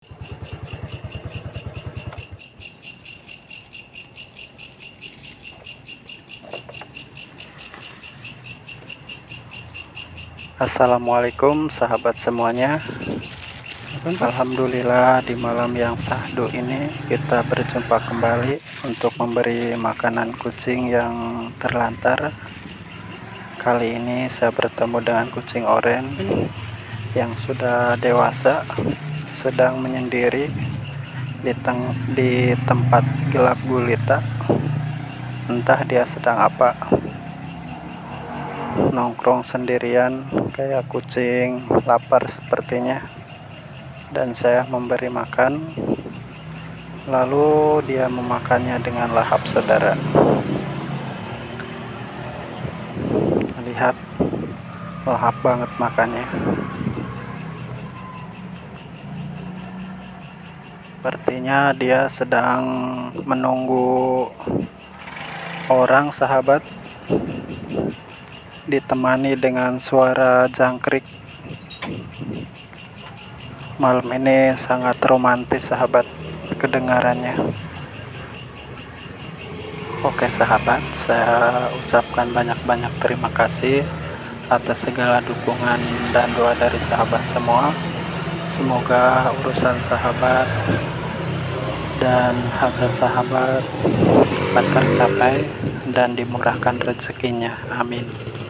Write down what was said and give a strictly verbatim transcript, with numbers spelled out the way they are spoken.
Assalamualaikum sahabat semuanya. Alhamdulillah di malam yang syahdu ini kita berjumpa kembali untuk memberi makanan kucing yang terlantar. Kali ini saya bertemu dengan kucing oranye yang sudah dewasa, sedang menyendiri di, teng di tempat gelap gulita. Entah dia sedang apa, nongkrong sendirian kayak kucing lapar sepertinya, dan saya memberi makan, lalu dia memakannya dengan lahap, saudara. Lihat, lahap banget makannya. Sepertinya dia sedang menunggu orang, sahabat, ditemani dengan suara jangkrik. Malam ini sangat romantis, sahabat, kedengarannya. Oke sahabat, saya ucapkan banyak-banyak terima kasih atas segala dukungan dan doa dari sahabat semua. Semoga urusan sahabat dan hajat sahabat dapat tercapai dan dimurahkan rezekinya. Amin.